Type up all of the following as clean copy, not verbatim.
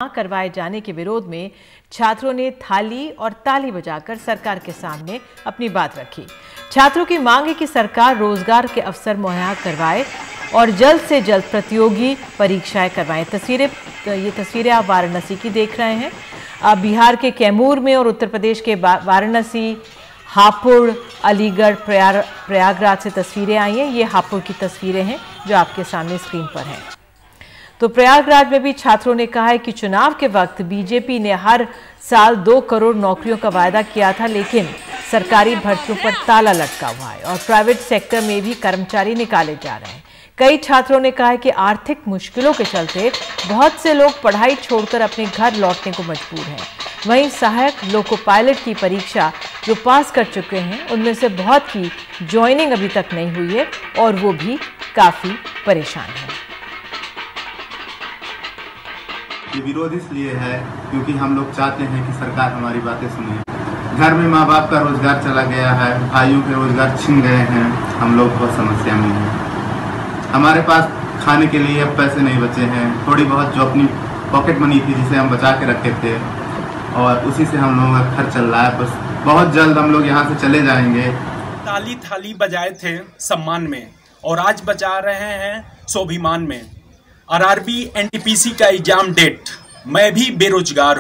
करवाए जाने के विरोध में छात्रों ने थाली और ताली बजाकर सरकार के सामने अपनी बात रखी। छात्रों की मांग है कि सरकार रोजगार के अवसर मुहैया करवाए और जल्द से जल्द प्रतियोगी परीक्षाएं करवाएं। ये तस्वीरें आप वाराणसी की देख रहे हैं। अब बिहार के कैमूर में और उत्तर प्रदेश के वाराणसी, हापुड़, अलीगढ़, प्रयागराज से तस्वीरें आई हैं। ये हापुड़ की तस्वीरें हैं जो आपके सामने स्क्रीन पर हैं। तो प्रयागराज में भी छात्रों ने कहा है कि चुनाव के वक्त बीजेपी ने हर साल 2 करोड़ नौकरियों का वायदा किया था, लेकिन सरकारी भर्तियों पर ताला लटका हुआ है और प्राइवेट सेक्टर में भी कर्मचारी निकाले जा रहे हैं। कई छात्रों ने कहा है कि आर्थिक मुश्किलों के चलते बहुत से लोग पढ़ाई छोड़कर अपने घर लौटने को मजबूर हैं। वहीं सहायक लोको पायलट की परीक्षा जो पास कर चुके हैं, उनमें से बहुत की ज्वाइनिंग अभी तक नहीं हुई है और वो भी काफी परेशान हैं। ये विरोध इसलिए है क्योंकि हम लोग चाहते हैं कि सरकार हमारी बातें सुने। घर में माँ बाप का रोजगार चला गया है, भाइयों के रोजगार छिन गए हैं, हम लोग बहुत समस्या में हैं। हमारे पास खाने के लिए अब पैसे नहीं बचे हैं। थोड़ी बहुत जो अपनी पॉकेट मनी थी जिसे हम बचा के रखे थे और उसी से हम लोगों का खर्च चल रहा है। बस बहुत जल्द हम लोग यहाँ से चले जाएंगे। ताली थाली बजाए थे सम्मान में और आज बजा रहे हैं स्वाभिमान में। आरआरबी एनटीपीसी का एग्जाम डेट। मैं भी बेरोजगार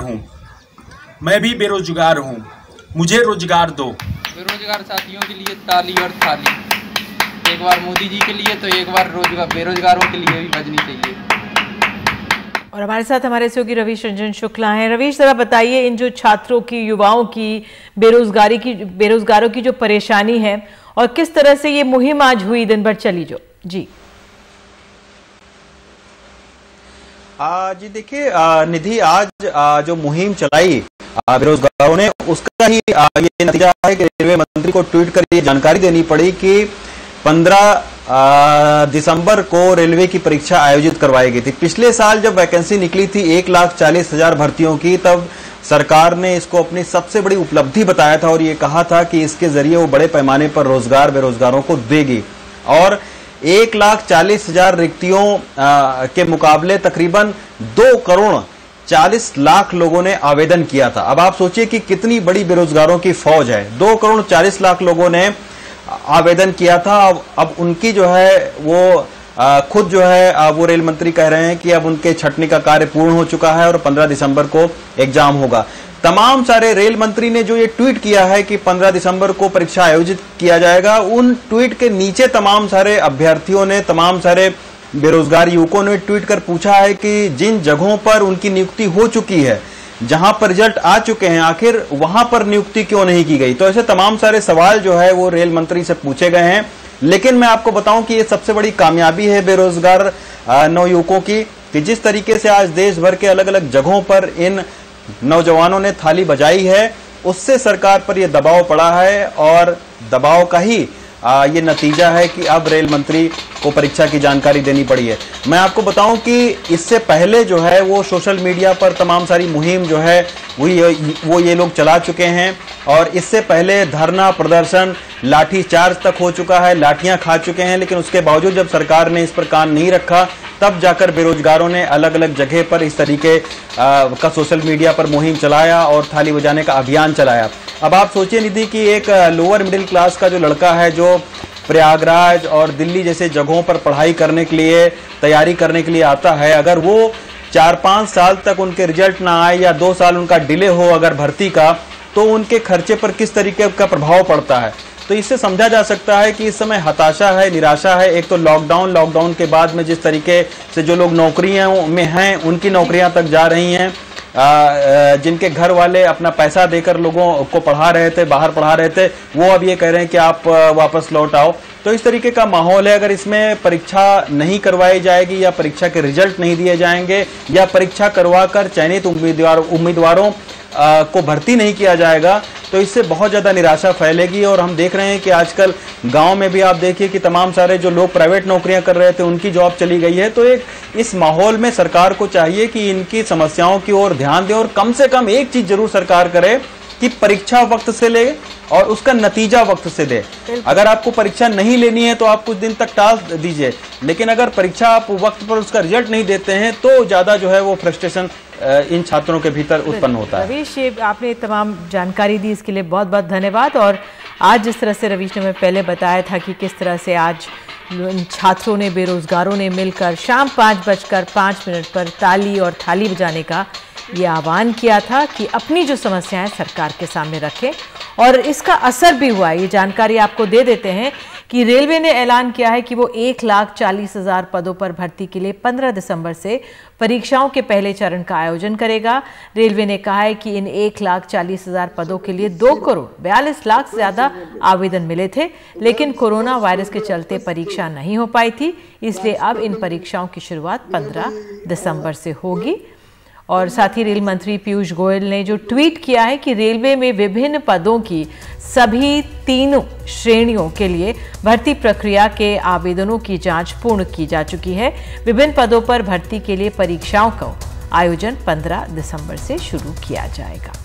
हूँ, मुझे रोजगार दो। बेरोजगार साथियों के लिए ताली और थाली, एक बार मोदी जी के लिए तो एक बार बेरोजगारों के लिए भी बजनी चाहिए। और हमारे साथ हमारे सहयोगी रवीश रंजन शुक्ला हैं। रवीश, जरा बताइए, इन जो छात्रों की, युवाओं की, बेरोजगारों की जो परेशानी है और किस तरह से ये मुहिम आज हुई, दिन भर चली जो जी देखिए निधि, आज जो मुहिम चलाई बेरोजगारों ने, उसका ही ये नतीजा है कि रेलवे मंत्री को ट्वीट कर ये जानकारी देनी पड़ी कि 15 दिसंबर को रेलवे की परीक्षा आयोजित करवाई गई थी। पिछले साल जब वैकेंसी निकली थी 1,40,000 भर्तियों की, तब सरकार ने इसको अपनी सबसे बड़ी उपलब्धि बताया था और ये कहा था कि इसके जरिए वो बड़े पैमाने पर रोजगार बेरोजगारों को देगी। और 1,40,000 रिक्तियों के मुकाबले तकरीबन 2 करोड़ 40 लाख लोगों ने आवेदन किया था। अब आप सोचिए कि कितनी बड़ी बेरोजगारों की फौज है। 2 करोड़ 40 लाख लोगों ने आवेदन किया था। अब उनकी जो है वो खुद जो है वो रेल मंत्री कह रहे हैं कि अब उनके छंटनी का कार्य पूर्ण हो चुका है और 15 दिसंबर को एग्जाम होगा। तमाम सारे रेल मंत्री ने जो ये ट्वीट किया है कि 15 दिसंबर को परीक्षा आयोजित किया जाएगा, उन ट्वीट के नीचे तमाम सारे अभ्यर्थियों ने, तमाम सारे बेरोजगार युवकों ने ट्वीट कर पूछा है कि जिन जगहों पर उनकी नियुक्ति हो चुकी है, जहां पर रिजल्ट आ चुके हैं, आखिर वहां पर नियुक्ति क्यों नहीं की गई। तो ऐसे तमाम सारे सवाल जो है वो रेल मंत्री से पूछे गए हैं। लेकिन मैं आपको बताऊं कि ये सबसे बड़ी कामयाबी है बेरोजगार नवयुवकों की, कि जिस तरीके से आज देश भर के अलग अलग जगहों पर इन नौजवानों ने थाली बजाई है, उससे सरकार पर यह दबाव पड़ा है और दबाव का ही ये नतीजा है कि अब रेल मंत्री को परीक्षा की जानकारी देनी पड़ी है। मैं आपको बताऊं कि इससे पहले जो है वो सोशल मीडिया पर तमाम सारी मुहिम जो है वो ये लोग चला चुके हैं और इससे पहले धरना प्रदर्शन, लाठी चार्ज तक हो चुका है, लाठियां खा चुके हैं। लेकिन उसके बावजूद जब सरकार ने इस पर कान नहीं रखा, तब जाकर बेरोजगारों ने अलग अलग जगह पर इस तरीके का सोशल मीडिया पर मुहिम चलाया और थाली बजाने का अभियान चलाया। अब आप सोचिए निधि कि एक लोअर मिडिल क्लास का जो लड़का है, जो प्रयागराज और दिल्ली जैसे जगहों पर पढ़ाई करने के लिए, तैयारी करने के लिए आता है, अगर वो 4-5 साल तक उनके रिजल्ट ना आए या 2 साल उनका डिले हो अगर भर्ती का, तो उनके खर्चे पर किस तरीके का प्रभाव पड़ता है। तो इससे समझा जा सकता है कि इस समय हताशा है, निराशा है। एक तो लॉकडाउन के बाद में जिस तरीके से जो लोग नौकरियों में हैं उनकी नौकरियां तक जा रही हैं, जिनके घर वाले अपना पैसा देकर लोगों को पढ़ा रहे थे, बाहर पढ़ा रहे थे, वो अब ये कह रहे हैं कि आप वापस लौट आओ। तो इस तरीके का माहौल है। अगर इसमें परीक्षा नहीं करवाई जाएगी या परीक्षा के रिजल्ट नहीं दिए जाएंगे या परीक्षा करवाकर चयनित उम्मीदवारों को भर्ती नहीं किया जाएगा, तो इससे बहुत ज़्यादा निराशा फैलेगी। और हम देख रहे हैं कि आजकल गांव में भी आप देखिए कि तमाम सारे जो लोग प्राइवेट नौकरियां कर रहे थे उनकी जॉब चली गई है। तो एक इस माहौल में सरकार को चाहिए कि इनकी समस्याओं की ओर ध्यान दें और कम से कम एक चीज़ जरूर सरकार करे कि परीक्षा वक्त से ले और उसका नतीजा वक्त से दे। अगर आपको परीक्षा नहीं लेनी है तो आप कुछ दिन तक टाल दीजिए, लेकिन अगर परीक्षा आप वक्त पर उसका रिजल्ट नहीं देते हैं तो ज्यादा जो है वो फ्रस्ट्रेशन इन छात्रों के भीतर उत्पन्न होता है। रवीश, ये आपने तमाम जानकारी दी, इसके लिए बहुत बहुत धन्यवाद। और आज जिस तरह से रवीश ने हमें पहले बताया था कि किस तरह से आज छात्रों ने, बेरोजगारों ने मिलकर शाम 5:05 पर ताली और थाली बजाने का ये आह्वान किया था कि अपनी जो समस्याएं सरकार के सामने रखें, और इसका असर भी हुआ। ये जानकारी आपको दे देते हैं कि रेलवे ने ऐलान किया है कि वो 1,40,000 पदों पर भर्ती के लिए 15 दिसंबर से परीक्षाओं के पहले चरण का आयोजन करेगा। रेलवे ने कहा है कि इन 1,40,000 पदों के लिए 2,42,00,000 से ज़्यादा आवेदन मिले थे, लेकिन कोरोना वायरस के चलते परीक्षा नहीं हो पाई थी, इसलिए अब इन परीक्षाओं की शुरुआत 15 दिसंबर से होगी। और साथ ही रेल मंत्री पीयूष गोयल ने जो ट्वीट किया है कि रेलवे में विभिन्न पदों की सभी 3 श्रेणियों के लिए भर्ती प्रक्रिया के आवेदनों की जांच पूर्ण की जा चुकी है। विभिन्न पदों पर भर्ती के लिए परीक्षाओं का आयोजन 15 दिसंबर से शुरू किया जाएगा।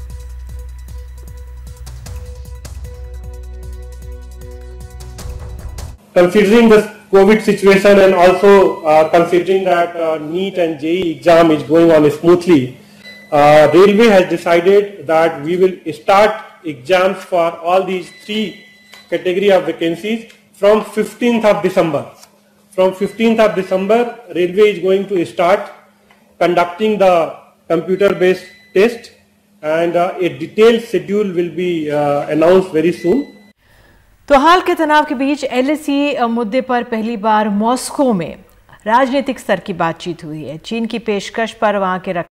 Considering the COVID situation and also considering that NEET and JEE exam is going on smoothly, Railway has decided that we will start exams for all these 3 category of vacancies from 15th of December. From 15th of December, Railway is going to start conducting the computer-based test, and a detailed schedule will be announced very soon. तो हाल के तनाव के बीच LAC मुद्दे पर पहली बार Moscow में राजनीतिक स्तर की बातचीत हुई है। चीन की पेशकश पर वहां के